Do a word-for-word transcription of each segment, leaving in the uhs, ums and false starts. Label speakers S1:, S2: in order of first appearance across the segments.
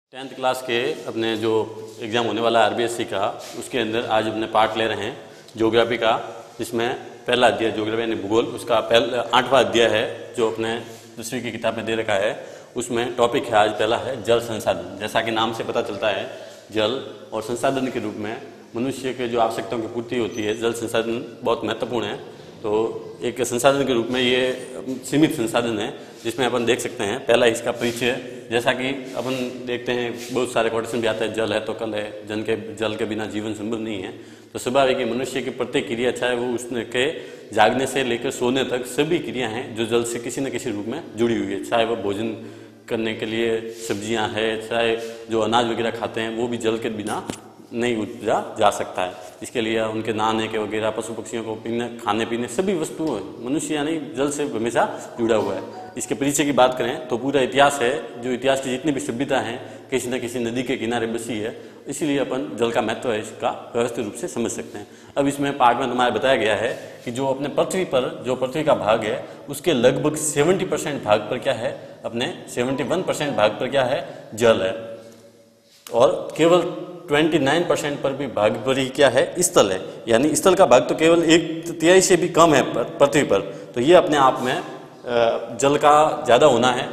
S1: Tenth class के अपने जो एग्ज़ाम होने वाला है आरबीएससी का, उसके अंदर आज अपने पार्ट ले रहे हैं ज्योग्राफी का, जिसमें पहला अध्याय ज्योग्राफी यानी भूगोल, उसका पहला आठवां अध्याय है जो अपने दूसरी की किताब में दे रखा है। उसमें टॉपिक है आज पहला है जल संसाधन। जैसा कि नाम से पता चलता है, जल और संसाधन के रूप में मनुष्य के जो आवश्यकताओं की पूर्ति होती है, जल संसाधन बहुत महत्वपूर्ण है। तो एक संसाधन के रूप में ये सीमित संसाधन है, जिसमें अपन देख सकते हैं पहला इसका परिचय। जैसा कि अपन देखते हैं बहुत सारे क्वेश्चन भी आते हैं, जल है तो कल है, जन के जल के बिना जीवन संभव नहीं है। तो स्वाभाविक है मनुष्य की प्रत्येक क्रिया, चाहे वो उसके जागने से लेकर सोने तक, सभी क्रिया हैं जो जल से किसी न किसी रूप में जुड़ी हुई है। चाहे वह भोजन करने के लिए सब्जियां हैं, चाहे जो अनाज वगैरह खाते हैं, वो भी जल के बिना नहीं उपजा जा सकता है। इसके लिए उनके नहाने के वगैरह, पशु पक्षियों को पीने, खाने पीने, सभी वस्तुओं मनुष्य यानी जल से हमेशा जुड़ा हुआ है। इसके परिचय की बात करें तो पूरा इतिहास है, जो इतिहास की जितनी भी सभ्यता हैं किसी न किसी नदी के किनारे बसी है, इसीलिए अपन जल का महत्व है इसका व्यवस्थित रूप से समझ सकते हैं। अब इसमें पार्ट में तुम्हारे बताया गया है कि जो अपने पृथ्वी पर जो पृथ्वी का भाग है, उसके लगभग सेवेंटी परसेंट भाग पर क्या है, अपने सेवेंटी वन परसेंट भाग पर क्या है, जल है। और केवल उनतीस परसेंट पर भी भाग पर ही क्या है, स्थल है। यानी स्थल का भाग तो केवल एक तिहाई से भी कम है पृथ्वी पर। तो ये अपने आप में जल का ज़्यादा होना है।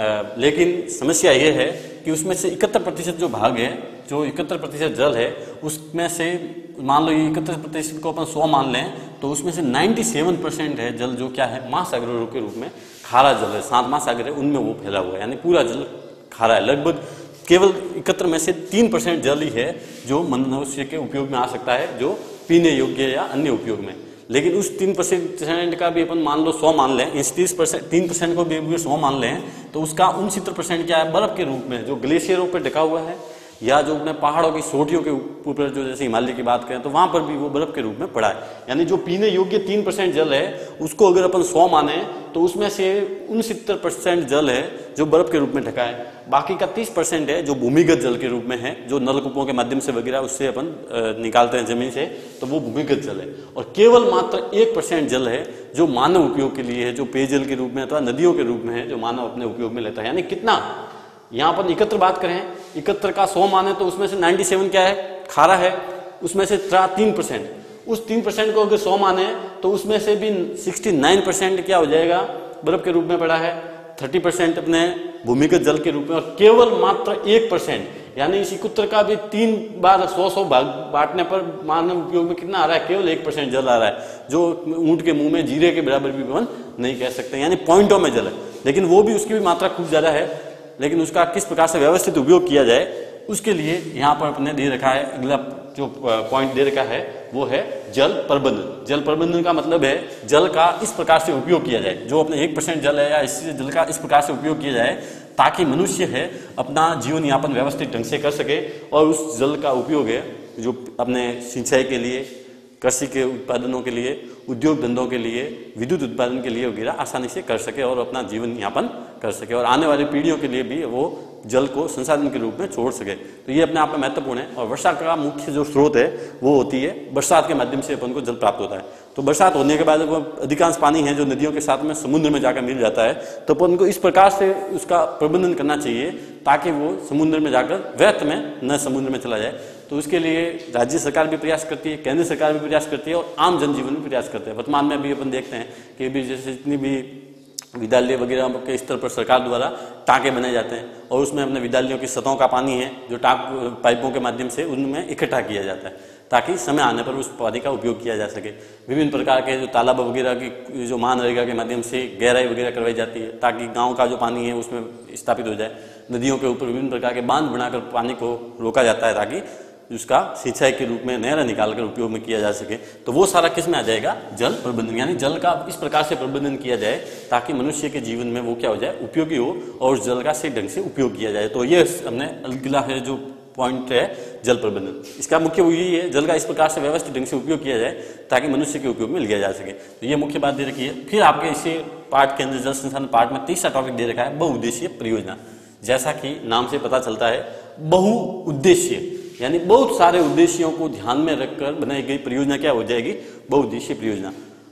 S1: लेकिन समस्या ये है कि उसमें से इकहत्तर प्रतिशत जो भाग है, जो इकहत्तर प्रतिशत जल है, उसमें से मान लो ये इकहत्तर प्रतिशत को अपन सौ मान लें, तो उसमें से सत्तानवे परसेंट है जल जो क्या है, महासागरों के रूप में खारा जल है। सात महासागर है, उनमें वो फैला हुआ है, यानी पूरा जल खारा है। लगभग केवल इकहत्तर में से तीन परसेंट जल ही है जो मनुष्य के उपयोग में आ सकता है, जो पीने योग्य या अन्य उपयोग में। लेकिन उस तीन परसेंट का भी अपन मान लो सौ मान लें, इस तीस परसेंट तीन परसेंट को भी सौ मान लें, तो उसका उनसत्तर परसेंट क्या है, बर्फ के रूप में जो ग्लेशियरों पर ढका हुआ है, या जो अपने पहाड़ों की चोटियों के ऊपर जो जैसे हिमालय की बात करें तो वहां पर भी वो बर्फ के रूप में पड़ा है। यानी जो पीने योग्य तीन परसेंट जल है, उसको अगर अपन सौ माने तो उसमें से उनसत्तर परसेंट जल है जो बर्फ के रूप में ढका है। बाकी का तीस परसेंट है जो भूमिगत जल के रूप में है, जो नलकूपों के माध्यम से वगैरह उससे अपन निकालते हैं जमीन से, तो वो भूमिगत जल है। और केवल मात्र एक परसेंट जल है जो मानव उपयोग के लिए है, जो पेयजल के रूप में अथवा नदियों के रूप में है, जो मानव अपने उपयोग में लेता है। यानी कितना, यहाँ पर इकहत्तर बात करें, इकहत्तर का सौ माने तो उसमें से सत्तानवे क्या है, खारा है। उसमें से तीन परसेंट, उस तीन परसेंट को अगर सौ माने तो उसमें से भी उनहत्तर परसेंट क्या हो जाएगा, बर्फ के रूप में पड़ा है। तीस परसेंट अपने भूमिगत जल के रूप में, और केवल मात्र एक परसेंट, यानी इस इकहत्तर का भी तीन बार सौ सौ भाग बांटने पर मानव उपयोग में कितना आ रहा है, केवल एक परसेंट जल आ रहा है, जो ऊंट के मुंह में जीरे के बराबर भी अपन नहीं कह सकते। यानी पॉइंटों में जल है, लेकिन वो भी, उसकी भी मात्रा खूब ज्यादा है। लेकिन उसका किस प्रकार से व्यवस्थित उपयोग किया जाए, उसके लिए यहाँ पर अपने दे रखा है, अगला जो पॉइंट दे रखा है वो है जल प्रबंधन। जल प्रबंधन का मतलब है जल का इस प्रकार से उपयोग किया जाए, जो अपने एक परसेंट जल है या इससे जल का इस प्रकार से उपयोग किया जाए ताकि मनुष्य है अपना जीवन यापन व्यवस्थित ढंग से कर सके, और उस जल का उपयोग है जो अपने सिंचाई के लिए, कृषि के उत्पादनों के लिए, उद्योग धंधों के लिए, विद्युत उत्पादन के लिए वगैरह आसानी से कर सके और अपना जीवन यापन कर सके, और आने वाली पीढ़ियों के लिए भी वो जल को संसाधन के रूप में छोड़ सके। तो ये अपने आप में महत्वपूर्ण है। और वर्षा का मुख्य जो स्रोत है वो होती है, बरसात के माध्यम से अपन को जल प्राप्त होता है। तो बरसात होने के बाद वो अधिकांश पानी है जो नदियों के साथ में समुद्र में जाकर मिल जाता है, तो अपन को इस प्रकार से उसका प्रबंधन करना चाहिए ताकि वो समुद्र में जाकर व्यर्थ में न समुद्र में चला जाए। तो उसके लिए राज्य सरकार भी प्रयास करती है, केंद्र सरकार भी प्रयास करती है, और आम जनजीवन भी प्रयास करते हैं। वर्तमान में भी अपन देखते हैं कि भी जैसे जितनी भी विद्यालय वगैरह के स्तर पर सरकार द्वारा टाँके बनाए जाते हैं, और उसमें अपने विद्यालयों की सतहों का पानी है जो टाँक पाइपों के माध्यम से उनमें इकट्ठा किया जाता है, ताकि समय आने पर उस पानी का उपयोग किया जा सके। विभिन्न प्रकार के जो तालाब वगैरह की जो मनरेगा के माध्यम से गहराई वगैरह करवाई जाती है ताकि गाँव का जो पानी है उसमें स्थापित हो जाए। नदियों के ऊपर विभिन्न प्रकार के बांध बनाकर पानी को रोका जाता है ताकि उसका सिंचाई के रूप में नहर निकालकर उपयोग में किया जा सके। तो वो सारा किस में आ जाएगा, जल प्रबंधन। यानी जल का इस प्रकार से प्रबंधन किया जाए ताकि मनुष्य के जीवन में वो क्या हो जाए, उपयोगी हो, और जल का सही ढंग से उपयोग किया जाए। तो ये हमने अगला है जो पॉइंट है जल प्रबंधन, इसका मुख्य यही है, जल का इस प्रकार से व्यवस्थित ढंग से उपयोग किया जाए ताकि मनुष्य के उपयोग में लिया जा सके। तो ये मुख्य बात दे रखी है। फिर आपके इसी पार्ट के अंदर जल संसाधन पार्ट में तीसरा टॉपिक दे रखा है बहुउद्देशीय परियोजना। जैसा कि नाम से पता चलता है, बहुउद्देशीय यानी बहुत सारे उद्देश्यों को ध्यान में रखकर बनाई गई परियोजना क्या हो जाएगी, बहुउद्देशीय परियोजना।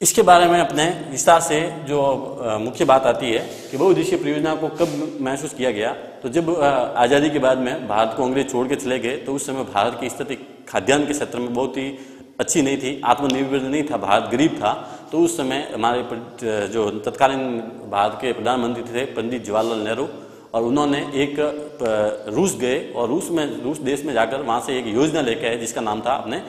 S1: इसके बारे में अपने विस्तार से जो आ, मुख्य बात आती है कि बहुउद्देशीय परियोजना को कब महसूस किया गया, तो जब आज़ादी के बाद में भारत को अंग्रेज छोड़ के चले गए तो उस समय भारत की स्थिति खाद्यान्न के क्षेत्र में बहुत ही अच्छी नहीं थी, आत्मनिर्भर नहीं था, भारत गरीब था। तो उस समय हमारे जो तत्कालीन भारत के प्रधानमंत्री थे पंडित जवाहरलाल नेहरू, और उन्होंने एक रूस गए और रूस में रूस देश में जाकर वहाँ से एक योजना लेके आए जिसका नाम था अपने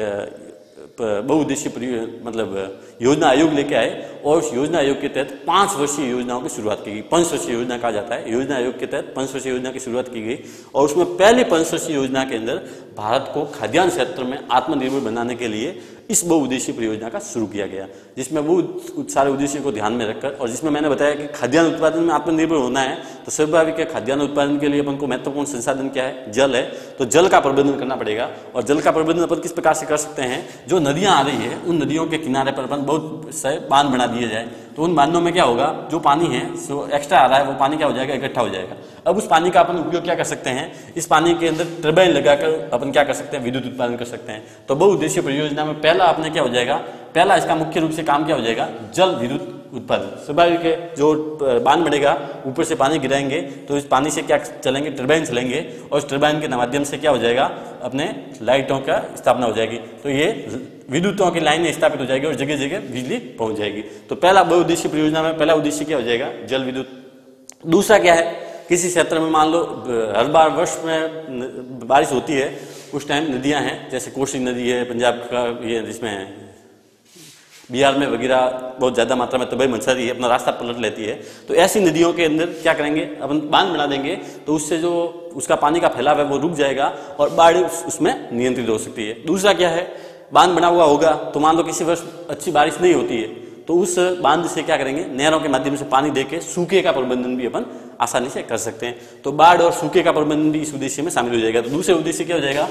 S1: बहुउद्देशीय मतलब योजना आयोग लेके आए, और उस योजना आयोग के तहत पाँच वर्षीय योजनाओं की शुरुआत की गई। पंचवर्षीय योजना कहा जाता है, योजना आयोग के तहत पंचवर्षीय योजना की शुरुआत की गई, और उसमें पहली पंचवर्षीय योजना के अंदर भारत को खाद्यान्न क्षेत्र में आत्मनिर्भर बनाने के लिए इस बहुउद्देशीय परियोजना का शुरू किया गया, जिसमें वो सारे उद्देश्य को ध्यान में रखकर, और जिसमें मैंने बताया कि खाद्यान्न उत्पादन में आत्मनिर्भर होना है तो स्वाभाविक है खाद्यान्न उत्पादन के लिए अपन को महत्वपूर्ण संसाधन क्या है, जल है। तो जल का प्रबंधन करना पड़ेगा, और जल का प्रबंधन अपन किस प्रकार से कर सकते हैं, जो नदियां आ रही है उन नदियों के किनारे पर अपन बहुत से बांध बना दिए जाए, तो उन बांधों में क्या होगा, जो पानी है जो एक्स्ट्रा आ रहा है वो पानी क्या हो जाएगा, इकट्ठा हो जाएगा। अब उस पानी का अपन उपयोग क्या कर सकते हैं, इस पानी के अंदर टर्बाइन लगाकर अपन क्या कर सकते हैं, विद्युत उत्पादन कर सकते हैं। तो बहुउद्देशीय परियोजना में पहला आपने क्या हो जाएगा, पहला इसका मुख्य रूप से काम क्या हो जाएगा, जल विद्युत उत्पादन। स्वाभाविक है जो बांध बढ़ेगा ऊपर से पानी गिराएंगे तो इस पानी से क्या चलेंगे, टर्बाइन चलेंगे, और इस टर्बाइन के माध्यम से क्या हो जाएगा, अपने लाइटों का स्थापना हो जाएगी। तो ये विद्युतों की लाइनें स्थापित हो जाएगी और जगह जगह बिजली पहुंच जाएगी। तो पहला बहुउद्देशीय परियोजना में पहला उद्देश्य क्या हो जाएगा, जल विद्युत। दूसरा क्या है, किसी क्षेत्र में मान लो हर बार वर्ष में बारिश होती है, उस टाइम नदियां हैं, जैसे कोसी नदी है पंजाब का, ये जिसमें बिहार में वगैरह बहुत ज़्यादा मात्रा में तबाही मचा रही है, अपना रास्ता पलट लेती है। तो ऐसी नदियों के अंदर क्या करेंगे, अपन बांध बना देंगे, तो उससे जो उसका पानी का फैलाव है वो रुक जाएगा और बाढ़ उसमें नियंत्रित हो सकती है। दूसरा क्या है, बांध बना हुआ होगा तो मान लो किसी वर्ष अच्छी बारिश नहीं होती है, तो उस बांध से क्या करेंगे, नहरों के माध्यम से पानी देके सूखे का प्रबंधन भी अपन आसानी से कर सकते हैं। तो बाढ़ और सूखे का प्रबंधन भी इस उद्देश्य में शामिल हो जाएगा। तो दूसरे उद्देश्य क्या हो जाएगा,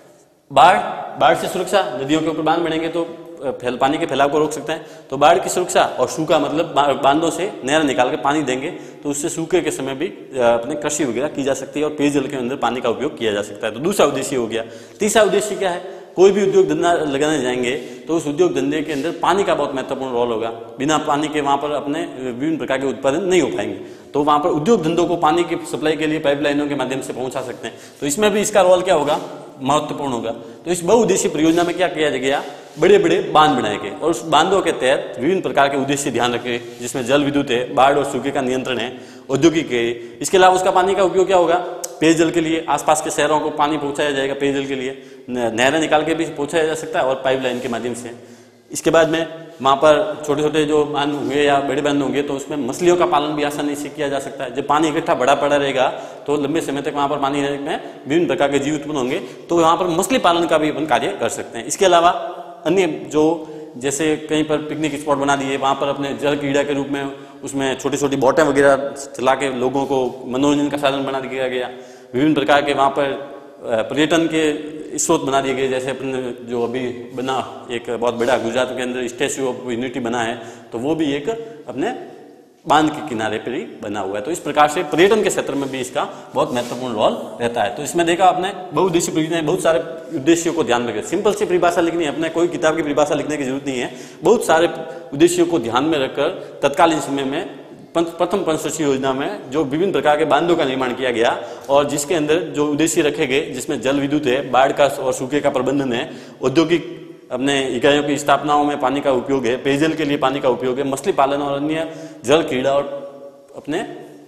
S1: बाढ़ बाढ़ से सुरक्षा, नदियों के ऊपर बांध बनेंगे तो फैल पानी के फैलाव को रोक सकते हैं। तो बाढ़ की सुरक्षा, और सूखा मतलब बांधों से नहर निकाल के पानी देंगे तो उससे सूखे के समय भी अपने कृषि वगैरह की जा सकती है और पेयजल के अंदर पानी का उपयोग किया जा सकता है। तो दूसरा उद्देश्य हो गया। तीसरा उद्देश्य क्या है, कोई भी उद्योग धंधा लगाने जाएंगे तो उस उद्योग धंधे के अंदर पानी का बहुत महत्वपूर्ण रोल होगा। बिना पानी के वहाँ पर अपने विभिन्न प्रकार के उत्पादन नहीं हो पाएंगे, तो वहाँ पर उद्योग धंधों को पानी की सप्लाई के लिए पाइपलाइनों के माध्यम से पहुंचा सकते हैं। तो इसमें भी इसका रोल क्या होगा, महत्वपूर्ण होगा। तो इस बहुउद्देशीय परियोजना में क्या किया गया, बड़े बड़े बांध बनाए गए और उस बांधों के तहत विभिन्न प्रकार के उद्देश्य ध्यान रखे, जिसमें जल विद्युत है, बाढ़ और सूखे का नियंत्रण है, औद्योगिक है। इसके अलावा उसका पानी का उपयोग क्या होगा, पेयजल के लिए, आसपास के शहरों को पानी पहुंचाया जाएगा पेयजल के लिए, नहरें निकाल के भी पहुंचाया जा सकता है और पाइपलाइन के माध्यम से। इसके बाद में वहाँ पर छोटे छोटे जो बांध होंगे या बड़े बांध होंगे तो उसमें मछलियों का पालन भी आसानी से किया जा सकता है। जब पानी इकट्ठा बड़ा पड़ा रहेगा तो लंबे समय तक वहाँ पर पानी में विभिन्न प्रकार के जीव उत्पन्न होंगे, तो वहाँ पर मछली पालन का भी अपन कार्य कर सकते हैं। इसके अलावा अन्य जो जैसे कहीं पर पिकनिक स्पॉट बना दिए, वहाँ पर अपने जल क्रीड़ा के रूप में उसमें छोटी छोटी बोटें वगैरह चला के लोगों को मनोरंजन का साधन बना दिया गया। विभिन्न प्रकार के वहाँ पर पर्यटन के स्रोत बना दिए गए, जैसे अपने जो अभी बना एक बहुत बड़ा गुजरात के अंदर स्टैच्यू ऑफ यूनिटी बना है, तो वो भी एक अपने बांध के किनारे पर ही बना हुआ है। तो इस प्रकार से पर्यटन के क्षेत्र में भी इसका बहुत महत्वपूर्ण रोल रहता है। तो इसमें देखा आपने बहुउद्देशीय परियोजना बहुत सारे उद्देश्यों को ध्यान में रखें। सिंपल सी परिभाषा लिखनी है, अपने कोई किताब की परिभाषा लिखने की जरूरत नहीं है। बहुत सारे उद्देश्यों को ध्यान में रखकर तत्कालीन समय में प्रथम पंचवर्षीय योजना में जो विभिन्न प्रकार के बांधों का निर्माण किया गया और जिसके अंदर जो उद्देश्य रखे गए, जिसमें जल विद्युत है, बाढ़ का और सूखे का प्रबंधन है, औद्योगिक अपने इकाइयों की स्थापनाओं में पानी का उपयोग है, पेयजल के लिए पानी का उपयोग है, मछली पालन और अन्य जल क्रीड़ा और अपने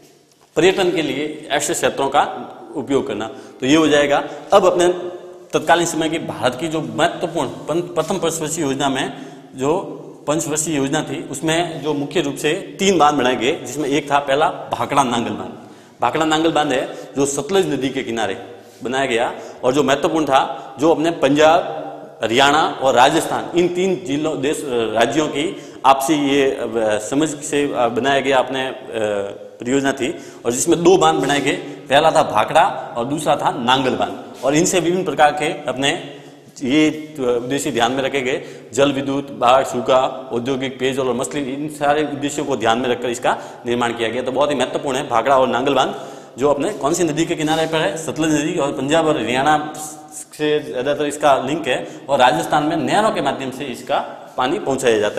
S1: पर्यटन के लिए ऐसे क्षेत्रों का उपयोग करना। तो ये हो जाएगा। अब अपने तत्कालीन समय की भारत की जो महत्वपूर्ण प्रथम पंचवर्षीय योजना में जो पंचवर्षीय योजना थी उसमें जो मुख्य रूप से तीन बांध बनाए गए, जिसमें एक था पहला भाखड़ा नांगल बांध। भाखड़ा नांगल बांध है जो सतलज नदी के किनारे बनाया गया और जो महत्वपूर्ण था, जो अपने पंजाब, हरियाणा और राजस्थान इन तीन जिलों देश राज्यों की आपसी ये समझ से बनाया गया अपने परियोजना थी और जिसमें दो बांध बनाए गए। पहला था भाखड़ा और दूसरा था नांगल बांध और इनसे विभिन्न प्रकार के अपने ये उद्देश्य ध्यान में रखे गए। जल विद्युत, बाढ़, सूखा, औद्योगिक, पेयजल और मछली, इन सारे उद्देश्यों को ध्यान में रखकर इसका निर्माण किया गया। तो बहुत ही महत्वपूर्ण है भाखड़ा और नांगल बांध, जो अपने कौन सी नदी के किनारे पर है, सतलज नदी, और पंजाब और हरियाणा से ज्यादातर इसका लिंक है और राजस्थान में नहरों के माध्यम से इसका पानी पहुंचाया जाता है। तो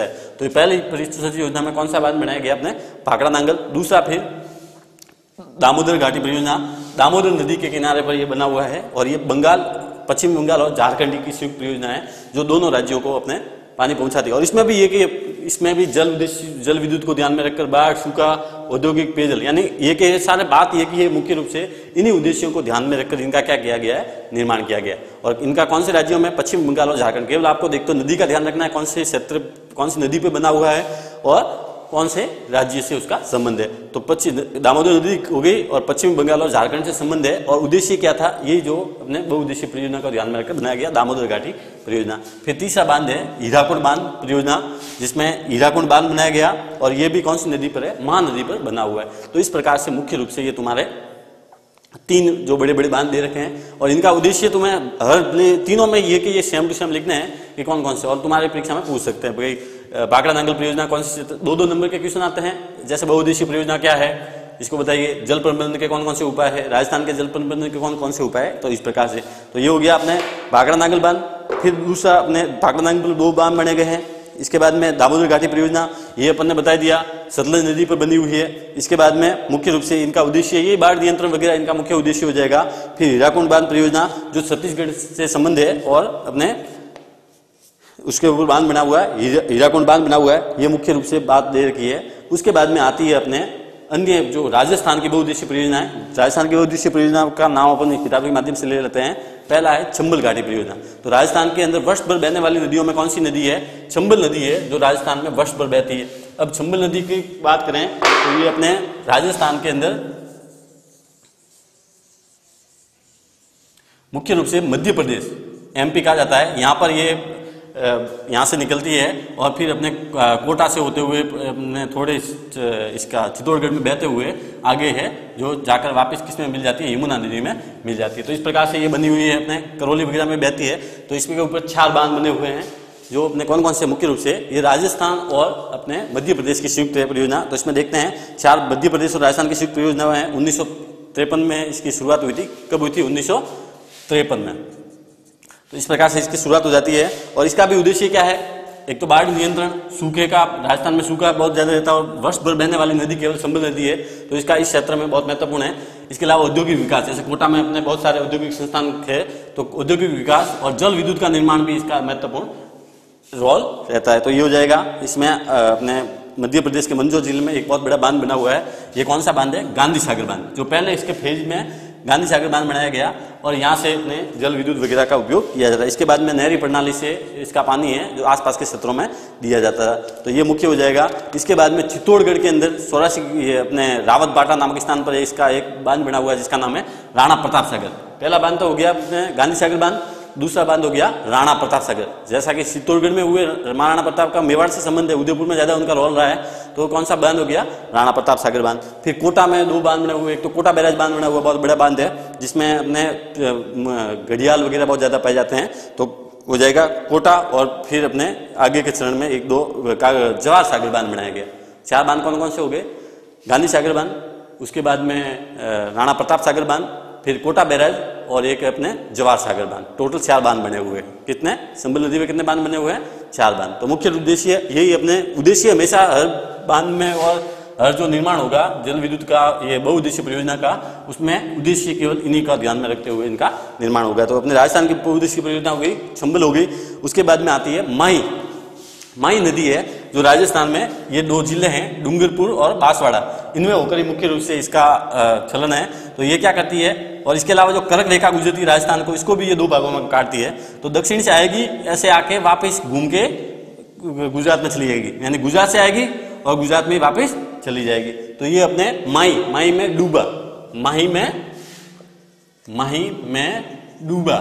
S1: तो पहली परियोजना योजना में कौन सा बांध बनाया गया अपने भाखड़ा नांगल। दूसरा फिर दामोदर घाटी परियोजना, दामोदर नदी के किनारे पर यह बना हुआ है और ये बंगाल, पश्चिम बंगाल और झारखंड की संयुक्त परियोजना है जो दोनों राज्यों को अपने पानी पहुंचाती है। और इसमें भी ये कि इसमें भी जल उद्देश्य जल विद्युत को ध्यान में रखकर बाढ़, सूखा, औद्योगिक पेयजल, यानी ये कि सारे बात ये कि ये मुख्य रूप से इन्हीं उद्देश्यों को ध्यान में रखकर इनका क्या किया गया है, निर्माण किया गया है। और इनका कौन से राज्यों में, पश्चिम बंगाल और झारखंड। केवल आपको देख तो नदी का ध्यान रखना है, कौन से क्षेत्र, कौन सी नदी पे बना हुआ है और कौन से राज्य से उसका संबंध है। तो पश्चिम दामोदर नदी हो गई और पश्चिम बंगाल और झारखंड से संबंध है। और उद्देश्य क्या था, ये जो अपने बहुउद्देशीय परियोजना को ध्यान में रखकर बनाया गया दामोदर घाटी परियोजना। फिर तीसरा बांध है हीराकुंड बांध परियोजना, जिसमें हीराकुंड बांध बनाया गया और ये भी कौन सी नदी पर है, महानदी पर बना हुआ है। तो इस प्रकार से मुख्य रूप से ये तुम्हारे तीन जो बड़े बड़े बांध दे रखे हैं और इनका उद्देश्य तुम्हें हर तीनों में ये कि ये सेम टू सेम लिखना है कि कौन कौन से, और तुम्हारे परीक्षा में पूछ सकते हैं भाई भाखड़ा नांगल परियोजना कौन सी, दो दो नंबर के क्वेश्चन आते हैं। जैसे बहुउद्देशीय परियोजना क्या है इसको बताइए, जल प्रबंधन के कौन कौन से उपाय है, राजस्थान के जल प्रबंधन के कौन कौन से उपाय है। तो इस प्रकार से तो ये हो गया अपने भाखड़ा नांगल बांध। फिर दूसरा अपने भाखड़ा नांगल दो बांध बने गए हैं। इसके बाद में दामोदर घाटी परियोजना, ये अपन ने बता दिया, सतलज नदी पर बनी हुई है। इसके बाद में मुख्य रूप से इनका उद्देश्य ये बाढ़ नियंत्रण वगैरह इनका मुख्य उद्देश्य हो जाएगा। फिर हीराकुंड बांध परियोजना जो छत्तीसगढ़ से संबंध है और अपने उसके ऊपर बांध बना हुआ है, हीराकुंड बांध बना हुआ है, ये मुख्य रूप से बात दे रखी है। उसके बाद में आती है अपने अन्य जो राजस्थान की बहुउद्देशीय परियोजना है। राजस्थान की बहुउद्देशीय परियोजना का नाम अपन किताब के माध्यम से ले लेते हैं। पहला है चंबल घाटी परियोजना। तो राजस्थान के अंदर वर्ष भर बहने वाली नदियों में कौन सी नदी है, चंबल नदी है, जो राजस्थान में वर्ष भर बहती है। अब चंबल नदी की बात करें तो ये अपने राजस्थान के अंदर मुख्य रूप से मध्य प्रदेश, एमपी कहा जाता है, यहाँ पर ये यहाँ से निकलती है और फिर अपने कोटा से होते हुए अपने थोड़े इसका चित्तौड़गढ़ में बहते हुए आगे है, जो जाकर वापस किस में मिल जाती है, यमुना नदी में मिल जाती है। तो इस प्रकार से ये बनी हुई है, अपने करौली वगैरह में बहती है। तो इसके ऊपर चार बांध बने हुए हैं जो अपने कौन कौन से, मुख्य रूप से ये राजस्थान और अपने मध्य प्रदेश की संयुक्त परियोजना। तो इसमें देखते हैं चार मध्य प्रदेश और राजस्थान की संयुक्त परियोजना है। उन्नीस सौ तिरपन में इसकी शुरुआत हुई थी। कब हुई थी, उन्नीस सौ तिरपन में। तो इस प्रकार से इसकी शुरुआत हो जाती है और इसका भी उद्देश्य क्या है, एक तो बाढ़ नियंत्रण, सूखे का, राजस्थान में सूखा बहुत ज्यादा रहता है और वर्ष भर बहने वाली नदी केवल चंबल नदी है, तो इसका इस क्षेत्र में बहुत महत्वपूर्ण है। इसके अलावा औद्योगिक विकास, जैसे कोटा में अपने बहुत सारे औद्योगिक संस्थान है, तो औद्योगिक विकास और जल विद्युत का निर्माण भी इसका महत्वपूर्ण रोल रहता है। तो ये हो जाएगा। इसमें अपने मध्य प्रदेश के मंदसौर जिले में एक बहुत बड़ा बांध बना हुआ है। ये कौन सा बांध है, गांधी सागर बांध, जो पहले इसके फेज में गांधी सागर बांध बनाया गया और यहाँ से अपने जल विद्युत वगैरह का उपयोग किया जाता है। इसके बाद में नहरी प्रणाली से इसका पानी है जो आसपास के क्षेत्रों में दिया जाता है। तो ये मुख्य हो जाएगा। इसके बाद में चित्तौड़गढ़ के अंदर सौरासी अपने रावत बाटा नामक स्थान पर इसका एक बांध बना हुआ है जिसका नाम है राणा प्रताप सागर। पहला बांध तो हो गया अपने गांधी सागर बांध, दूसरा बांध हो गया राणा प्रताप सागर। जैसा कि चित्तौड़गढ़ में हुए महाराणा प्रताप का मेवाड़ से संबंध है, उदयपुर में ज्यादा उनका रोल रहा है, तो कौन सा बांध हो गया, राणा प्रताप सागर बांध। फिर कोटा में दो बांध बने हुए, एक तो कोटा बैराज बांध बना हुआ बहुत बड़ा बांध है जिसमें अपने घड़ियाल वगैरह बहुत ज्यादा पाए जाते हैं, तो हो जाएगा कोटा। और फिर अपने आगे के चरण में एक दो जवाहर सागर बांध बनाया गया। चार बांध कौन कौन से हो गए, गांधी सागर बांध, उसके बाद में राणा प्रताप सागर बांध, फिर कोटा बैराज और एक अपने जवाहर सागर बांध। टोटल चार बांध बने हुए हैं। कितने, चंबल नदी में कितने बांध बने हुए हैं, चार बांध। तो मुख्य उद्देश्य यही, अपने उद्देश्य हमेशा हर बांध में और हर जो निर्माण होगा जल विद्युत का, ये बहुउद्देशीय परियोजना का, उसमें उद्देश्य केवल इन्हीं का ध्यान में रखते हुए इनका निर्माण होगा। तो अपने राजस्थान की बहुउद्देशीय परियोजना हो गई, चंबल हो गई। उसके बाद में आती है माही। माही नदी है जो राजस्थान में, ये दो जिले हैं डूंगरपुर और बांसवाड़ा, इनमें होकर ही मुख्य रूप से इसका चलन है। तो ये क्या करती है, और इसके अलावा जो कर्क रेखा गुजरती है राजस्थान को, इसको भी ये दो भागों में काटती है। तो दक्षिण से आएगी, ऐसे आके वापस घूम के गुजरात में चली जाएगी, यानी गुजरात से आएगी और गुजरात में वापस चली जाएगी। तो ये अपने माही, माही में डूबा, माही में माही में डूबा,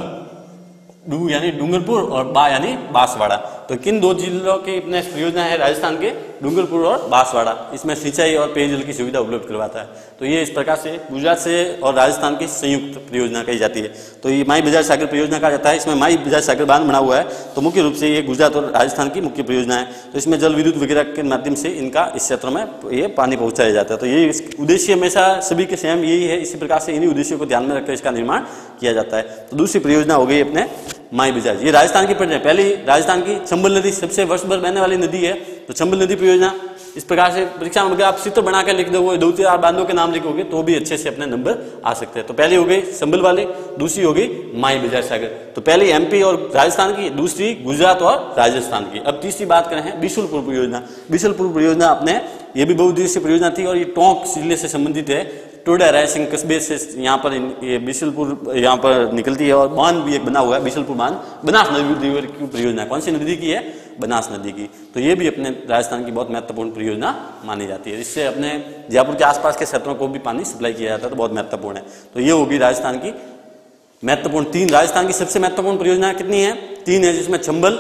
S1: डू यानी डूंगरपुर और बा यानी बांसवाड़ा। तो किन दो जिलों की अपने परियोजना है राजस्थान के, डूंगरपुर और बांसवाड़ा। इसमें सिंचाई और पेयजल की सुविधा उपलब्ध करवाता है। तो ये इस प्रकार से गुजरात से और राजस्थान की संयुक्त परियोजना कही जाती है। तो ये माही बजाज सागर परियोजना कहा जाता है। इसमें माही बजाज सागर बांध बना हुआ है। तो मुख्य रूप से ये गुजरात और राजस्थान की मुख्य परियोजना है। तो इसमें जल विद्युत वगैरह के माध्यम से इनका इस क्षेत्र में ये पानी पहुंचाया जाता है। तो ये उद्देश्य हमेशा सभी के सेम यही है। इसी प्रकार से इन्हीं उद्देश्यों को ध्यान में रखकर इसका निर्माण किया जाता है। तो दूसरी परियोजना हो गई अपने माही बजाज, ये राजस्थान की परियोजना। पहली राजस्थान की चंबल नदी सबसे वर्ष भर बहने वाली नदी है, तो चंबल नदी परियोजना। इस प्रकार से परीक्षा में अगर आप चित्र बनाकर लिख दोगे, दो चार बांधों के नाम लिखोगे तो भी अच्छे से अपने नंबर आ सकते हैं। तो पहली हो गई चंबल वाली, दूसरी हो गई माई बजार सागर। तो पहली एमपी और राजस्थान की, दूसरी गुजरात और राजस्थान की। अब तीसरी बात करें हैं बिशुलपुर परियोजना। बिशुलपुर परियोजना अपने ये भी बहुउद्देशीय परियोजना थी और ये टोंक जिले से संबंधित है। टोडा रायसिंह कस्बे से यहाँ पर ये बिशुलपुर यहाँ पर निकलती है और बांध भी एक बना हुआ है, बिशुलपुर बांध। बनास नदी की परियोजना, कौन सी नदी की है? बनास नदी की। तो ये भी अपने राजस्थान की बहुत महत्वपूर्ण परियोजना मानी जाती है। इससे अपने जयपुर के आसपास के क्षेत्रों को भी पानी सप्लाई किया जाता है, तो बहुत महत्वपूर्ण है। तो ये होगी राजस्थान की महत्वपूर्ण तीन। राजस्थान की सबसे महत्वपूर्ण परियोजना कितनी है? तीन है, जिसमें चंबल,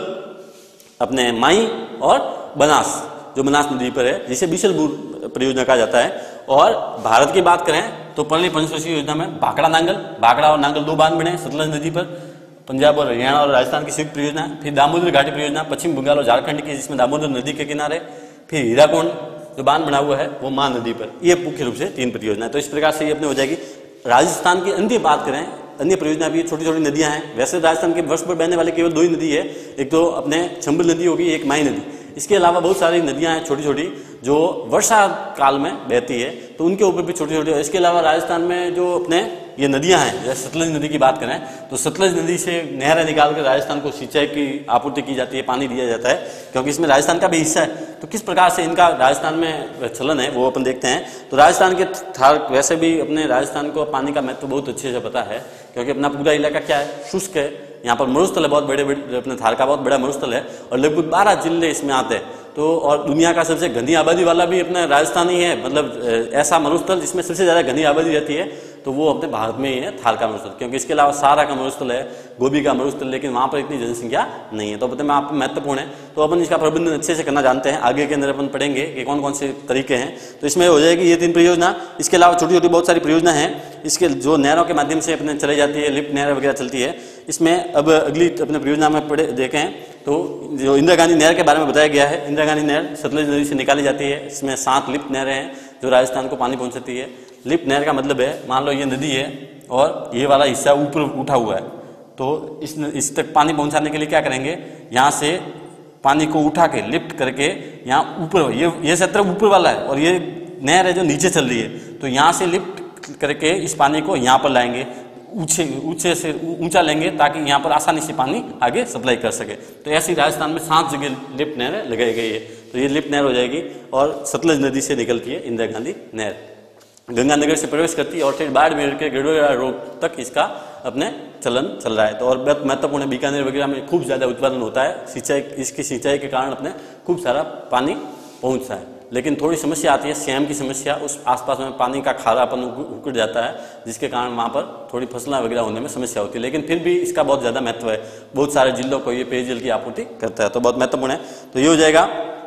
S1: अपने माई और बनास, जो बनास नदी पर है, जिसे बिशुलपुर परियोजना कहा जाता है। और भारत की बात करें तो पहली पंचवर्षीय योजना में भाखड़ा नांगल, भाखड़ा और नांगल दो बांध बने सतलज नदी पर, पंजाब और हरियाणा और राजस्थान की संयुक्त परियोजना। फिर दामोदर घाटी परियोजना पश्चिम बंगाल और झारखंड की, जिसमें दामोदर नदी के किनारे। फिर हीराकुंड जो बांध बना हुआ है वो मां नदी पर। ये मुख्य रूप से तीन परियोजना है। तो इस प्रकार से ये अपने हो जाएगी। राजस्थान की अन्य बात करें, अन्य परियोजना भी छोटी छोटी नदियां हैं। वैसे राजस्थान के वर्ष पर बहने वाले केवल दो ही नदी है, एक तो अपने चंबल नदी होगी, एक माई नदी। इसके अलावा बहुत सारी नदियां हैं छोटी छोटी जो वर्षा काल में बहती है, तो उनके ऊपर भी छोटी छोटी। इसके अलावा राजस्थान में जो अपने ये नदियां हैं, जैसे सतलज नदी की बात करें तो सतलज नदी से नहरें निकालकर राजस्थान को सिंचाई की आपूर्ति की जाती है, पानी दिया जाता है, क्योंकि इसमें राजस्थान का भी हिस्सा है। तो किस प्रकार से इनका राजस्थान में चलन है वो अपन देखते हैं। तो राजस्थान के थार, वैसे भी अपने राजस्थान को पानी का महत्व बहुत अच्छे से पता है, क्योंकि अपना पूरा इलाका क्या है? शुष्क है। यहाँ पर मरुस्थल है, बहुत बड़े बड़े, अपने थार का बहुत बड़ा मरुस्थल है और लगभग बारह जिले इसमें आते हैं। तो और दुनिया का सबसे घनी आबादी वाला भी अपना राजस्थान ही है, मतलब ऐसा मरुस्थल जिसमें सबसे ज्यादा घनी आबादी रहती है, तो वो अपने भारत में ही है, थार का मरुस्थल। क्योंकि इसके अलावा सारा का मरुस्थल है, गोभी का मरुस्थल, लेकिन वहाँ पर इतनी जनसंख्या नहीं है। तो पता मैं आप महत्वपूर्ण है। तो अपन इसका प्रबंधन अच्छे से करना जानते हैं। आगे के अंदर अपन पढ़ेंगे कि कौन कौन से तरीके हैं। तो इसमें हो जाएगी ये तीन परियोजना। इसके अलावा छोटी छोटी बहुत सारी परियोजना है, इसके जो नहरों के माध्यम से अपने चलाई जाती है, लिफ्ट नहर वगैरह चलती है। इसमें अब अगली अपने परियोजना में पढ़े देखें तो जो इंदिरा गांधी नहर के बारे में बताया गया है। इंदिरा गांधी नहर सतलज नदी से निकाली जाती है। इसमें सात लिफ्ट नहरें हैं जो राजस्थान को पानी पहुंचाती है। लिफ्ट नहर का मतलब है, मान लो ये नदी है और ये वाला हिस्सा ऊपर उठा हुआ है, तो इस इस तक पानी पहुंचाने के लिए क्या करेंगे? यहाँ से पानी को उठा के लिफ्ट करके यहाँ ऊपर, ये ये क्षेत्र ऊपर वाला है और ये नहर है जो नीचे चल रही है, तो यहाँ से लिफ्ट करके इस पानी को यहाँ पर लाएंगे, ऊंचे ऊंचे से ऊंचा लेंगे, ताकि यहाँ पर आसानी से पानी आगे सप्लाई कर सके। तो ऐसी राजस्थान में सात जगह लिफ्ट नहर लगाई गई है। तो ये लिफ्ट नहर हो जाएगी और सतलज नदी से निकलती है इंदिरा गांधी नहर, गंगानगर से प्रवेश करती है और फिर बाड़मेर के गढ़वाल रोड तक इसका अपने चलन चल रहा है। तो और बहुत महत्वपूर्ण है, बीकानेर वगैरह में खूब ज्यादा उत्पादन होता है सिंचाई, इसकी सिंचाई के कारण अपने खूब सारा पानी पहुंचता है। लेकिन थोड़ी समस्या आती है, सेम की समस्या, उस आसपास में पानी का खारापन उकड़ जाता है, जिसके कारण वहाँ पर थोड़ी फसलें वगैरह होने में समस्या होती है। लेकिन फिर भी इसका बहुत ज़्यादा महत्व है, बहुत सारे जिलों को ये पेयजल की आपूर्ति करता है, तो बहुत महत्वपूर्ण है। तो ये हो जाएगा।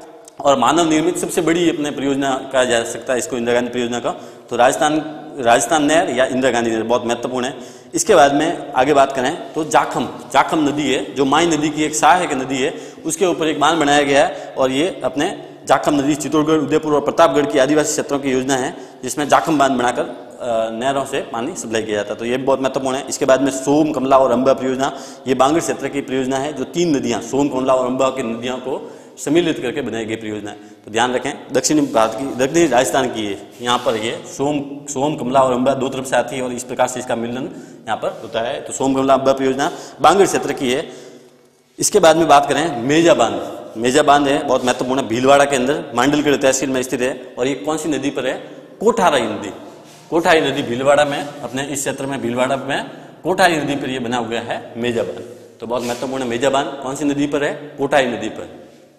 S1: और मानव निर्मित सबसे बड़ी अपने परियोजना कहा जा सकता है इसको, इंदिरा गांधी परियोजना का। तो राजस्थान राजस्थान नहर या इंदिरा गांधी नहर बहुत महत्वपूर्ण है। इसके बाद में आगे बात करें तो जाखम जाखम नदी है, जो माई नदी की एक सहायक नदी है, उसके ऊपर एक बांध बनाया गया है। और ये अपने जाखम नदी चित्तौड़गढ़, उदयपुर और प्रतापगढ़ की आदिवासी क्षेत्रों की योजना है, जिसमें जाखम बांध बनाकर नहरों से पानी सप्लाई किया जाता है। तो ये भी बहुत महत्वपूर्ण है। इसके बाद में सोम, कमला और अम्बा परियोजना, ये बांगड़ क्षेत्र की परियोजना है, जो तीन नदियां सोम, कमला और अम्बा की नदियों को सम्मिलित करके बनाई गई परियोजना है। तो ध्यान रखें, दक्षिणी भारत की, दक्षिणी राजस्थान की है, यहाँ पर ये सोम सोम कमला और अम्बा दो तरफ से आती है और इस प्रकार से इसका मिलन यहाँ पर होता है। तो सोम, कमला, अम्बा परियोजना बांगड़ क्षेत्र की है। इसके बाद में बात करें मेजा बांध, मेजा बांध है, बहुत महत्वपूर्ण है, भीलवाड़ा के अंदर मांडलगढ़ तहसील में स्थित है। और ये कौन सी नदी पर है? कोठाराई नदी। कोठारी नदी भीलवाड़ा में, अपने इस क्षेत्र में भीलवाड़ा में कोठारी नदी पर यह बना हुआ है मेजा बांध। तो बहुत महत्वपूर्ण है मेजा बांध, कौन सी नदी पर है? कोठारी नदी पर।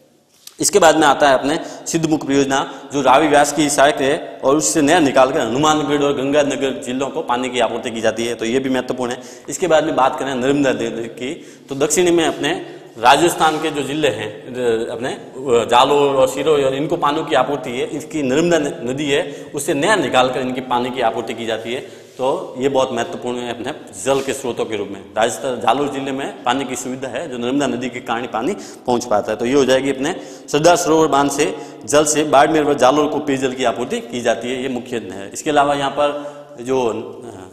S1: इसके बाद में आता है अपने सिद्धमुख परियोजना, जो रावी व्यास की सहायक है और उससे नहर निकालकर हनुमानगढ़ और गंगानगर जिलों को पानी की आपूर्ति की जाती है। तो ये भी महत्वपूर्ण है। इसके बाद में बात करें नर्मदा नदी की, तो दक्षिणी में अपने राजस्थान के जो जिले हैं अपने जालोर और सिरोही, और इनको पानी की आपूर्ति है, इसकी नर्मदा नदी है, उससे नहर निकालकर इनकी पानी की आपूर्ति की जाती है। तो ये बहुत महत्वपूर्ण है अपने जल के स्रोतों के रूप में। राजस्थान जालोर जिले में पानी की सुविधा है, जो नर्मदा नदी के कारण पानी पहुंच पाता है। तो ये हो जाएगी अपने सरदार सरोवर बांध से जल से बाड़मेर व जालोर को पेयजल की आपूर्ति की जाती है, ये मुख्य है। इसके अलावा यहाँ पर जो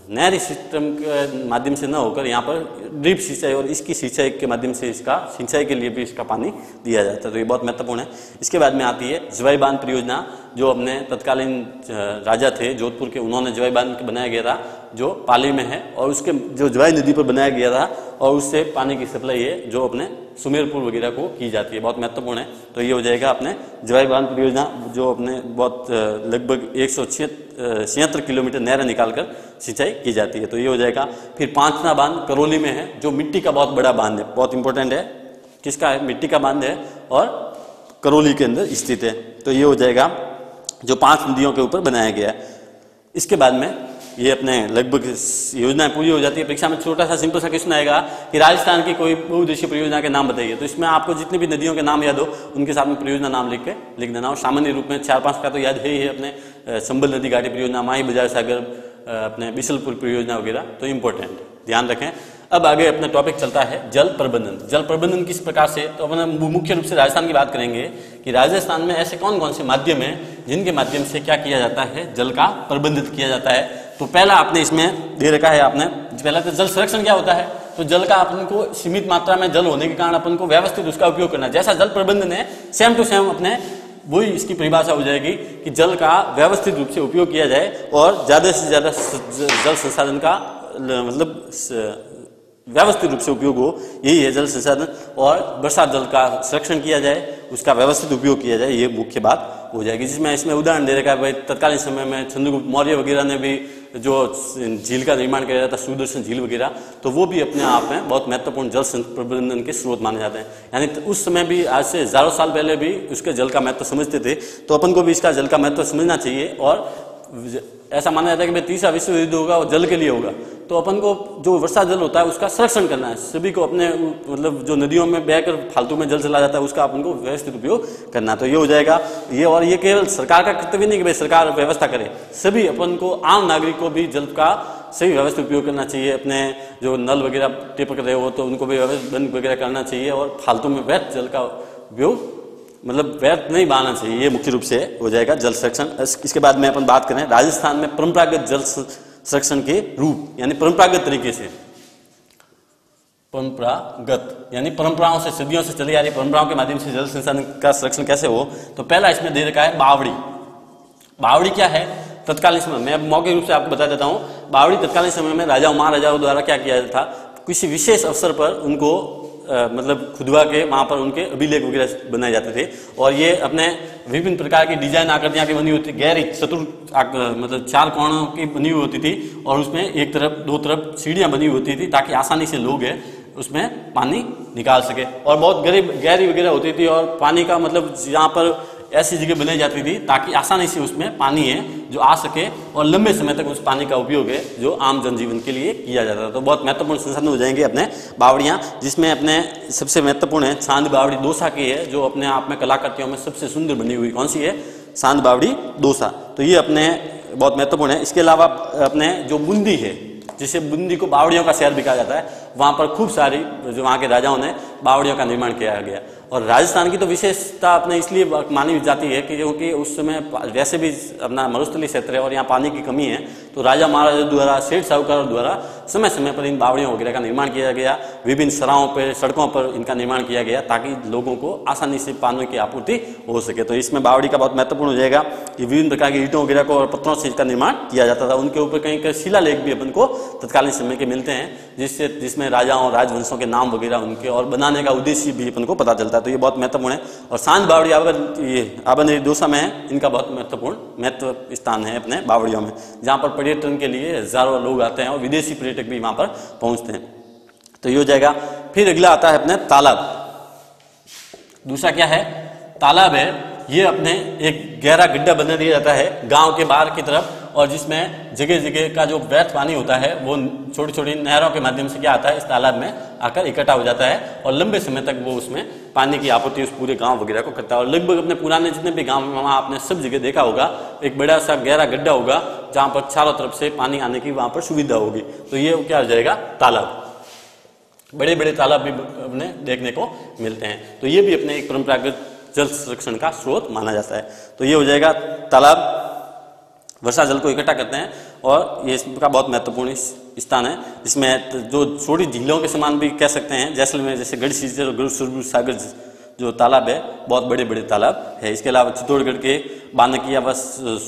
S1: नहरी सिस्टम के माध्यम से न होकर यहाँ पर ड्रिप सिंचाई और इसकी सिंचाई के माध्यम से इसका सिंचाई के लिए भी इसका पानी दिया जाता है। तो ये बहुत महत्वपूर्ण है। इसके बाद में आती है जवाई बांध परियोजना, जो अपने तत्कालीन राजा थे जोधपुर के, उन्होंने जवाई बांध बनाया गया था जो पाली में है, और उसके जो जवाई नदी पर बनाया गया था, और उससे पानी की सप्लाई है जो अपने सुमेरपुर वगैरह को की जाती है। बहुत महत्वपूर्ण है। तो ये हो जाएगा अपने जवाई बांध परियोजना, जो अपने बहुत लगभग एक सौ छिहत्तर किलोमीटर नहरें निकालकर सिंचाई की जाती है। तो ये हो जाएगा। फिर पांचना बांध करौली में है, जो मिट्टी का बहुत बड़ा बांध है, बहुत इंपॉर्टेंट है। किसका है? मिट्टी का बांध है और करौली के अंदर स्थित है। तो ये हो जाएगा जो पांच नदियों के ऊपर बनाया गया है। इसके बाद में ये अपने लगभग योजनाएं पूरी हो जाती है। परीक्षा में छोटा सा सिंपल सा क्वेश्चन आएगा कि राजस्थान की कोई बहुउद्देशीय परियोजना के नाम बताइए। तो इसमें आपको जितनी भी नदियों के नाम याद हो उनके साथ में परियोजना नाम लिख के लिख देना। और सामान्य रूप में चार पांच का तो याद है ही है, अपने संबल नदी घाटी परियोजना, माही बजार सागर, अपने बिशलपुर परियोजना वगैरह, तो इम्पोर्टेंट ध्यान रखें। अब आगे अपना टॉपिक चलता है जल प्रबंधन। जल प्रबंधन किस प्रकार से, तो अपने मुख्य रूप से राजस्थान की बात करेंगे कि राजस्थान में ऐसे कौन कौन से माध्यम हैं जिनके माध्यम से क्या किया जाता है, जल का प्रबंधित किया जाता है। तो पहला आपने इसमें दे रखा है आपने, पहला तो जल संरक्षण क्या होता है। तो जल का अपन को सीमित मात्रा में जल होने के कारण अपन को व्यवस्थित उसका उपयोग करना, जैसा जल प्रबंधन है सेम टू सेम अपने वही इसकी परिभाषा हो जाएगी कि जल का व्यवस्थित रूप से उपयोग किया जाए और ज्यादा से ज्यादा जल संसाधन का मतलब व्यवस्थित रूप से उपयोग हो, यही है जल संसाधन। और वर्षा जल का संरक्षण किया जाए, उसका व्यवस्थित उपयोग किया जाए, ये मुख्य बात हो जाएगी। जिसमें इसमें उदाहरण दे रखा है भाई, तत्कालीन समय में चंद्रगुप्त मौर्य वगैरह ने भी जो झील का निर्माण किया जाता है, सुदर्शन झील वगैरह, तो वो भी अपने आप में बहुत महत्वपूर्ण जल प्रबंधन के स्रोत माने जाते हैं। यानी उस समय भी, आज से हजारों साल पहले भी उसके जल का महत्व समझते थे। तो अपन को भी इसका जल का महत्व समझना चाहिए। और ऐसा माना जाता है कि भाई तीसरा विश्व युद्ध होगा वो जल के लिए होगा। तो अपन को जो वर्षा जल होता है उसका संरक्षण करना है। सभी को अपने मतलब जो नदियों में बहकर फालतू में जल चला जाता है उसका अपन को व्यवस्थित उपयोग करना। तो ये हो जाएगा ये। और ये केवल सरकार का कर्तव्य नहीं कि भाई सरकार व्यवस्था करे, सभी अपन को आम नागरिक को भी जल का सही व्यवस्थित उपयोग करना चाहिए। अपने जो नल वगैरह टिपक रहे हो तो उनको भी बंद वगैरह करना चाहिए, और फालतू में व्यर्थ जल का उपयोग मतलब व्यर्थ नहीं बहाना चाहिए। ये मुख्य रूप से हो जाएगा जल संरक्षण। इसके बाद में अपन बात करें राजस्थान में परंपरागत जल संरक्षण के रूप, यानी परंपरागत तरीके से, परंपरागत यानी परंपराओं से, सदियों से चली आ रही परंपराओं के माध्यम से जल संसाधन का संरक्षण कैसे हो। तो पहला इसमें दे रखा है बावड़ी। बावड़ी क्या है? तत्कालीन समय में मौखिक रूप से आपको बता देता हूँ। बावड़ी तत्कालीन समय में राजाओं महाराजाओं द्वारा क्या किया जाता था, किसी विशेष अवसर पर उनको आ, मतलब खुदवा के वहां पर उनके अभिलेख वगैरह बनाए जाते थे। और ये अपने विभिन्न प्रकार की डिजाइन आकृतियां की बनी होती थी, गहरी चतुर मतलब चार कोणों की बनी हुई होती थी, और उसमें एक तरफ दो तरफ सीढ़ियां बनी हुई होती थी ताकि आसानी से लोग है उसमें पानी निकाल सके। और बहुत गहरी गहरी वगैरह होती थी, और पानी का मतलब यहाँ पर ऐसी जगह बनाई जाती थी ताकि आसानी से उसमें पानी है जो आ सके, और लंबे समय तक उस पानी का उपयोग है जो आम जनजीवन के लिए किया जाता था। तो बहुत महत्वपूर्ण संसाधन हो जाएंगे अपने बावड़ियाँ, जिसमें अपने सबसे महत्वपूर्ण है चांद बावड़ी दोसा की है, जो अपने आप में कलाकृतियों में सबसे सुंदर बनी हुई कौन सी है? चांद बावड़ी दोसा। तो ये अपने बहुत महत्वपूर्ण है। इसके अलावा अपने जो बूंदी है, जिसे बूंदी को बावड़ियों का शहर भी कहा जाता है, वहाँ पर खूब सारी जो वहाँ के राजाओं ने बावड़ियों का निर्माण किया गया। और राजस्थान की तो विशेषता अपने इसलिए मानी जाती है कि क्योंकि उस समय वैसे भी अपना मरुस्थलीय क्षेत्र है और यहाँ पानी की कमी है, तो राजा महाराजा द्वारा, सेठ साहूकारों द्वारा समय समय पर इन बावड़ियों वगैरह का निर्माण किया गया। विभिन्न सराहों पर, सड़कों पर इनका निर्माण किया गया ताकि लोगों को आसानी से पानी की आपूर्ति हो सके। तो इसमें बावड़ी का बहुत महत्वपूर्ण हो जाएगा कि विभिन्न प्रकार की ईंटों वगैरह को और पत्थरों से इसका निर्माण किया जाता था। उनके ऊपर कहीं कहीं शिलालेख भी अपन को तत्कालीन समय के मिलते हैं, जिससे जिसमें राजाओं राजवंशों के नाम वगैरह उनके और बनाने का उद्देश्य भी अपन को पता चलता है। तो ये बहुत महत्वपूर्ण है। और सांझ बावड़ी आबन ये आबन दोसा में है, इनका बहुत महत्वपूर्ण महत्व स्थान है अपने बावड़ियों में, जहाँ पर पर्यटन के लिए हजारों लोग आते हैं और विदेशी पर्यटक भी वहाँ पर पहुँचते हैं। तो ये हो जाएगा। फिर अगला आता है अपने तालाब। दूसरा क्या है? तालाब है। ये अपने एक गहरा गड्ढा बना दिया जाता है गांव के बाहर की तरफ, और जिसमें जगह जगह का जो व्यर्थ पानी होता है वो छोटी छोटी नहरों के माध्यम से क्या आता है, इस तालाब में आकर इकट्ठा हो जाता है, और लंबे समय तक वो उसमें पानी की आपूर्ति उस पूरे गांव वगैरह को करता है। और लगभग अपने पुराने जितने भी गांव में वहाँ आपने सब जगह देखा होगा, एक बड़ा सा गहरा गड्ढा होगा जहाँ पर चारों तरफ से पानी आने की वहाँ पर सुविधा होगी। तो ये क्या हो जाएगा? तालाब। बड़े बड़े तालाब भी अपने देखने को मिलते हैं। तो ये भी अपने एक परंपरागत जल संरक्षण का स्रोत माना जाता है। तो ये हो जाएगा तालाब। वर्षा जल को इकट्ठा करते हैं और ये इसका बहुत महत्वपूर्ण स्थान है। इसमें जो छोटी झीलों के समान भी कह सकते हैं, जैसलमेर जैसे गढ़सीसर और गुरु सागर जो तालाब है बहुत बड़े बड़े तालाब है। इसके अलावा चित्तौड़गढ़ के बानकी या बस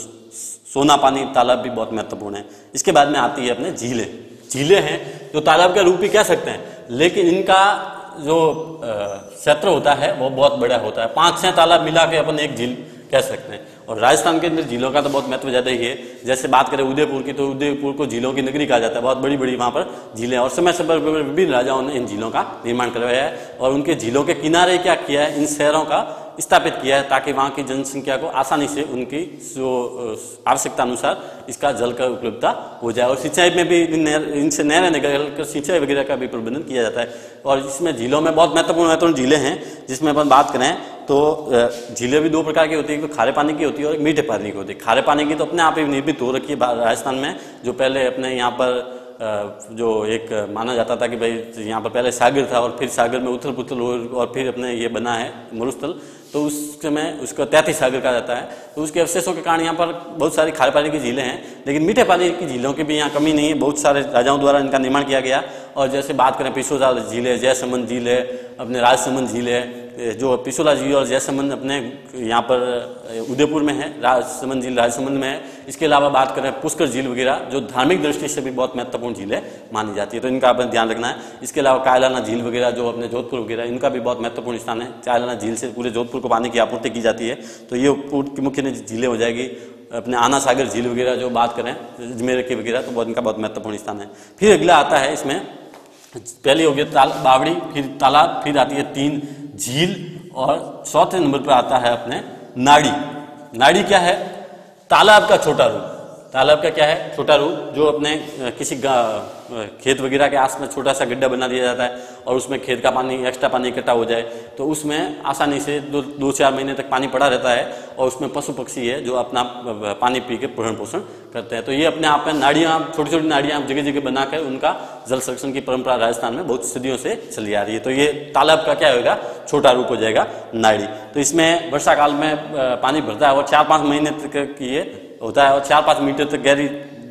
S1: सोना पानी तालाब भी बहुत महत्वपूर्ण है। इसके बाद में आती है अपने झीलें। झीलें हैं जो तालाब का रूप भी कह सकते हैं, लेकिन इनका जो क्षेत्र होता है वो बहुत बड़ा होता है। पाँच छः तालाब मिला के अपन एक झील कह सकते हैं। और राजस्थान के अंदर झीलों का तो बहुत महत्व ज़्यादा ही है। जैसे बात करें उदयपुर की, तो उदयपुर को झीलों की नगरी कहा जाता है। बहुत बड़ी बड़ी वहाँ पर झीलें, और समय समय पर विभिन्न राजाओं ने इन झीलों का निर्माण करवाया है और उनके झीलों के किनारे क्या किया है, इन शहरों का स्थापित किया है ताकि वहाँ की जनसंख्या को आसानी से उनकी जो आवश्यकता अनुसार इसका जल का उपलब्धता हो जाए। और सिंचाई में भी इनसे नहरें निकाल कर सिंचाई वगैरह का भी प्रबंधन किया जाता है। और इसमें झीलों में बहुत महत्वपूर्ण महत्वपूर्ण झीलें हैं, जिसमें अपन बात करें तो झीलें भी दो प्रकार की होती है, एक खारे पानी की होती है और एक मीठे पानी की होती है। खारे पानी की तो अपने आप ही निर्मित हो रखी है राजस्थान में, जो पहले अपने यहाँ पर जो एक माना जाता था कि भाई यहाँ पर पहले सागर था और फिर सागर में उथल पुथल और फिर अपने ये बना है मरुस्थल, तो उस समय उसको तैतीस सागर कहा जाता है। तो उसके अवशेषों के कारण यहाँ पर बहुत सारी खारे पानी की झीलें हैं, लेकिन मीठे पानी की झीलों की भी यहाँ कमी नहीं है। बहुत सारे राजाओं द्वारा इनका निर्माण किया गया। और जैसे बात करें पिछोला झील है, जयसमंद झील है, अपने राजसमंद झील है। जो पिछोला झील और जयसमंद अपने यहाँ पर उदयपुर में है, राजसमंद झील राजसमंद में है। इसके अलावा बात करें पुष्कर झील वगैरह जो धार्मिक दृष्टि से भी बहुत महत्वपूर्ण झीलें मानी जाती है, तो इनका आपने ध्यान रखना है। इसके अलावा कायलाना झील वगैरह जो अपने जोधपुर वगैरह, इनका भी बहुत महत्वपूर्ण स्थान है। कायलाना झील से पूरे जोधपुर को पानी की आपूर्ति की जाती है, तो ये मुख्य झीलें हो जाएगी। अपने आना सागर झील वगैरह जो बात करें अजमेर की वगैरह, तो बहुत इनका बहुत महत्वपूर्ण स्थान है। फिर अगला आता है, इसमें पहली हो गई ताल बावड़ी, फिर तालाब, फिर आती है तीन झील और चौथे नंबर पर आता है अपने नाड़ी। नाड़ी क्या है? तालाब का छोटा रूप। तालाब का क्या है? छोटा रूप, जो अपने किसी खेत वगैरह के आस में छोटा सा गड्ढा बना दिया जाता है और उसमें खेत का पानी एक्स्ट्रा पानी इकट्ठा हो जाए तो उसमें आसानी से दो दो चार महीने तक पानी पड़ा रहता है और उसमें पशु पक्षी है जो अपना पानी पी के भरण पोषण करते हैं। तो ये अपने आप में नाड़ियाँ, छोटी छोटी नाड़ियाँ जगह जगह बनाकर उनका जल संरक्षण की परंपरा राजस्थान में बहुत सदियों से चली आ रही है। तो ये तालाब का क्या होगा? छोटा रूप हो जाएगा नाड़ी। तो इसमें वर्षा काल में पानी भरता है और चार पाँच महीने तक ये होता है और चार पाँच मीटर तक गहरी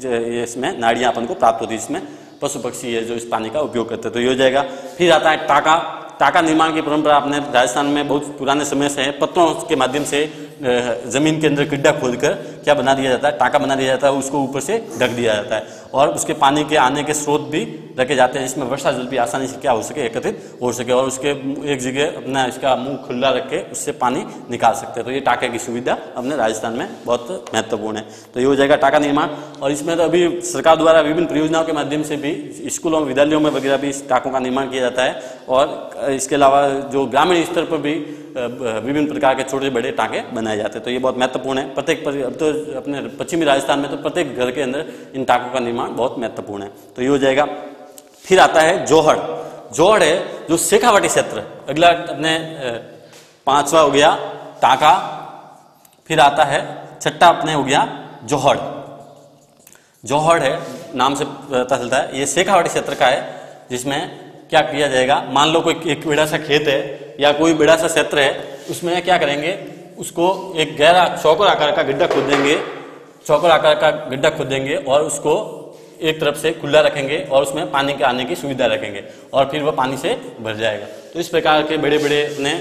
S1: इसमें नाड़ियाँ अपन को प्राप्त होती है। इसमें पशु पक्षी है जो इस पानी का उपयोग करते हैं। तो ये हो जाएगा। फिर आता है टाका। टाका निर्माण की परंपरा अपने राजस्थान में बहुत पुराने समय से है। पत्तों के माध्यम से जमीन के अंदर गड्ढा खोदकर क्या बना दिया जाता है? टाका बना दिया जाता है, उसको ऊपर से ढक दिया जाता है और उसके पानी के आने के स्रोत भी रखे जाते हैं, इसमें वर्षा जल भी आसानी से क्या हो सके, एकत्रित हो सके और उसके एक जगह अपना इसका मुंह खुला रख के उससे पानी निकाल सकते हैं। तो ये टाके की सुविधा अपने राजस्थान में बहुत महत्वपूर्ण है। तो ये हो जाएगा टाका निर्माण। और इसमें तो अभी सरकार द्वारा विभिन्न परियोजनाओं के माध्यम से भी स्कूलों विद्यालयों में वगैरह भी इस टाकों का निर्माण किया जाता है और इसके अलावा जो ग्रामीण स्तर पर भी विभिन्न प्रकार के छोटे बड़े टाके बनाए जाते हैं। तो ये बहुत महत्वपूर्ण है। प्रत्येक अब तो अपने पश्चिमी राजस्थान में तो प्रत्येक घर के अंदर इन टाकों का निर्माण बहुत महत्वपूर्ण है। तो ये हो जाएगा। फिर आता है जोहड़। जोहड़ है जो शेखावाटी क्षेत्र। अगला अपने पांचवा हो गया टाका, फिर आता है छठा अपने हो गया जोहड़। जोहड़ है, नाम से पता चलता है ये शेखावाटी क्षेत्र का है, जिसमें क्या किया जाएगा? मान लो कोई एक बड़ा सा खेत है या कोई बड़ा सा क्षेत्र है, उसमें क्या करेंगे? उसको एक गहरा चौकोर आकार का गड्ढा खोद देंगे, चौकोर आकार का गड्ढा खोद देंगे और उसको एक तरफ से खुला रखेंगे और उसमें पानी के आने की सुविधा रखेंगे और फिर वह पानी से भर जाएगा। तो इस प्रकार के बड़े बड़े अपने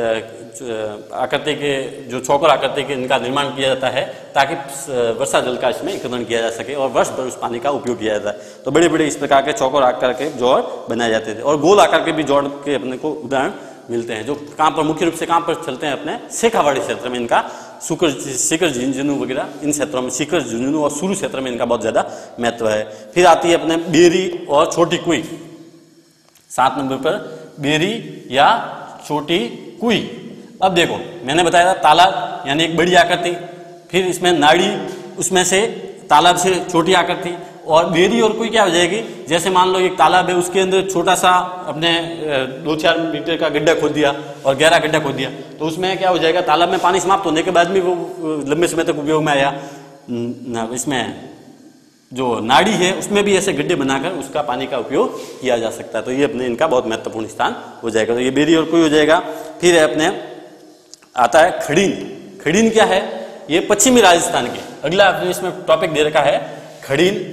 S1: आकृति के जो चौकोर आकृति के इनका निर्माण किया जाता है ताकि वर्षा जल का इसमें एकत्रण किया जा सके और वर्ष भर उस पानी का उपयोग किया जाता है। तो बड़े बड़े इस प्रकार के चौकोर आकार के जोड़ बनाए जाते थे और गोल आकार के भी जोड़ के अपने को उदाहरण मिलते हैं, जो कहाँ पर मुख्य रूप से कहाँ पर चलते हैं? अपने शेखावाटी क्षेत्र में इनका सुकर शिखर झुंझुनू वगैरह इन क्षेत्रों में, शिखर झुंझुनू और सुरू क्षेत्र में इनका बहुत ज्यादा महत्व है। फिर आती है अपने बेरी और छोटी कुई। सात नंबर पर बेरी या छोटी कुई। अब देखो मैंने बताया था तालाब यानी एक बड़ी आकृति, फिर इसमें नाड़ी, उसमें से तालाब से छोटी आकृति, और बेरी और कुई क्या हो जाएगी? जैसे मान लो एक तालाब है, उसके अंदर छोटा सा अपने दो चार मीटर का गड्ढा खोद दिया और गहरा गड्ढा खोद दिया, तो उसमें क्या हो जाएगा? तालाब में पानी समाप्त होने के बाद भी वो लंबे समय तक उपयोग में आया। इसमें जो नाड़ी है उसमें भी ऐसे गड्ढे बनाकर उसका पानी का उपयोग किया जा सकता है। तो ये अपने इनका बहुत महत्वपूर्ण स्थान हो जाएगा। तो ये बेरी और कुई हो जाएगा। फिर अपने आता है खड़ीन। खड़ीन क्या है? ये पश्चिमी राजस्थान के अगला इसमें टॉपिक दे रखा है खड़ीन।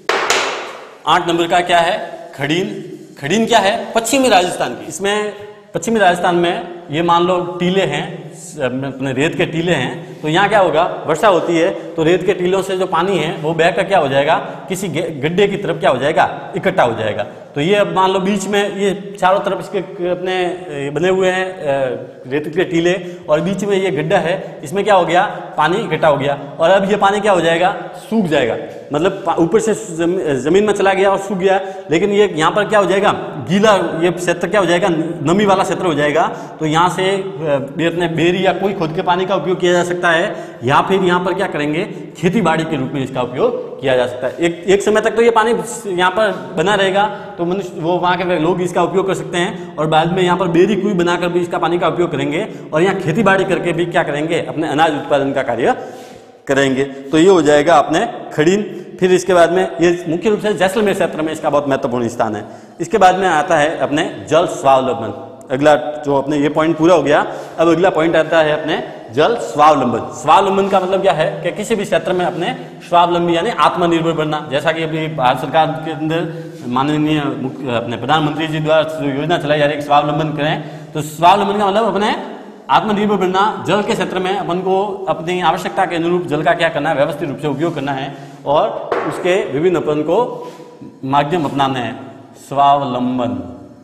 S1: आठ नंबर का क्या है? खड़ीन। खड़ीन क्या है? पश्चिमी राजस्थान की। इसमें पश्चिमी राजस्थान में ये मान लो टीले हैं, अपने रेत के टीले हैं, तो यहाँ क्या होगा, वर्षा होती है तो रेत के टीलों से जो पानी है वो बह कर क्या हो जाएगा, किसी गड्ढे की तरफ क्या हो जाएगा, इकट्ठा हो जाएगा। तो ये अब मान लो बीच में ये चारों तरफ इसके अपने बने हुए हैं रेत के टीले और बीच में ये गड्ढा है, इसमें क्या हो गया, पानी इकट्ठा हो गया और अब ये पानी क्या हो जाएगा, सूख जाएगा। मतलब ऊपर से जमीन में चला गया और सूख गया, लेकिन ये यहाँ पर क्या हो जाएगा, गीला ये क्षेत्र क्या हो जाएगा, नमी वाला क्षेत्र हो जाएगा। तो यहाँ से अपने बेरी या कोई खुद के पानी का उपयोग किया जा सकता है या फिर यहाँ पर क्या करेंगे, खेती बाड़ी के रूप में इसका उपयोग किया जा सकता है। एक एक समय तक तो ये पानी यहाँ पर बना रहेगा तो मनुष्य वो वहाँ के लोग इसका उपयोग कर सकते हैं और बाद में यहाँ पर बेरी कुई बनाकर भी इसका पानी का उपयोग करेंगे और यहाँ खेती बाड़ी करके भी क्या करेंगे, अपने अनाज उत्पादन का कार्य करेंगे। तो ये हो जाएगा अपने खड़ीन। फिर इसके बाद में ये मुख्य रूप से जैसलमेर क्षेत्र में इसका बहुत महत्वपूर्ण स्थान है। इसके बाद में आता है अपने जल स्वावलंबन। अगला जो अपने ये पॉइंट पूरा हो गया, अब अगला पॉइंट आता है अपने जल स्वावलंबन। स्वावलंबन का मतलब क्या है कि किसी भी क्षेत्र में अपने स्वावलंबी यानी आत्मनिर्भर बनना। जैसा कि अभी भारत सरकार के अंदर माननीय अपने प्रधानमंत्री जी द्वारा योजना चलाई जा रही है कि स्वावलंबन करें, तो स्वावलंबन का मतलब अपने आत्मनिर्भर बनना। जल के क्षेत्र में अपन को अपनी आवश्यकता के अनुरूप जल का क्या करना है, व्यवस्थित रूप से उपयोग करना है और उसके विभिन्न अपन को माध्यम अपनाने हैं। स्वावलंबन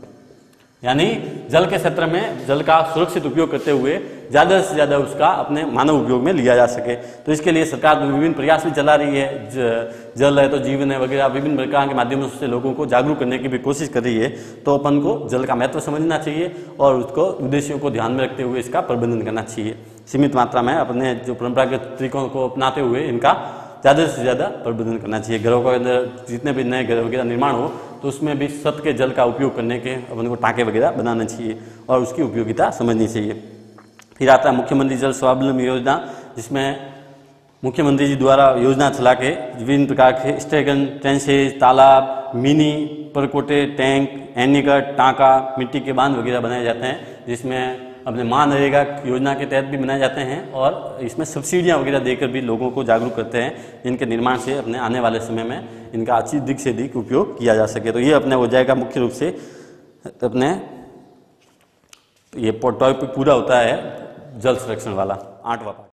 S1: यानी जल के क्षेत्र में जल का सुरक्षित उपयोग करते हुए ज़्यादा से ज़्यादा उसका अपने मानव उपयोग में लिया जा सके। तो इसके लिए सरकार विभिन्न प्रयास भी चला रही है। ज, जल है तो जीवन है वगैरह विभिन्न प्रकार के माध्यमों से लोगों को जागरूक करने की भी कोशिश कर रही है। तो अपन को जल का महत्व समझना चाहिए और उसको उद्देश्यों को ध्यान में रखते हुए इसका प्रबंधन करना चाहिए। सीमित मात्रा में अपने जो परंपरागत तरीकों को अपनाते हुए इनका ज़्यादा से ज़्यादा प्रबंधन करना चाहिए। घरों के अंदर जितने भी नए घर वगैरह निर्माण हो तो उसमें भी सत के जल का उपयोग करने के अपन को टाँके वगैरह बनाना चाहिए और उसकी उपयोगिता समझनी चाहिए। फिर आता है मुख्यमंत्री जल स्वावलंबन योजना, जिसमें मुख्यमंत्री जी द्वारा योजना चला के विभिन्न प्रकार के स्टेगन, ट्रेंचेज, तालाब, मिनी परकोटे, टैंक, एनीकट, टाँका, मिट्टी के बांध वगैरह बनाए जाते हैं, जिसमें अपने महानरेगा योजना के तहत भी बनाए जाते हैं और इसमें सब्सिडियां वगैरह देकर भी लोगों को जागरूक करते हैं। इनके निर्माण से अपने आने वाले समय में इनका अच्छी अधिक से अधिक उपयोग किया जा सके। तो ये अपने हो जाएगा मुख्य रूप से अपने ये टॉपिक पूरा होता है जल संरक्षण वाला आठवां पार्ट।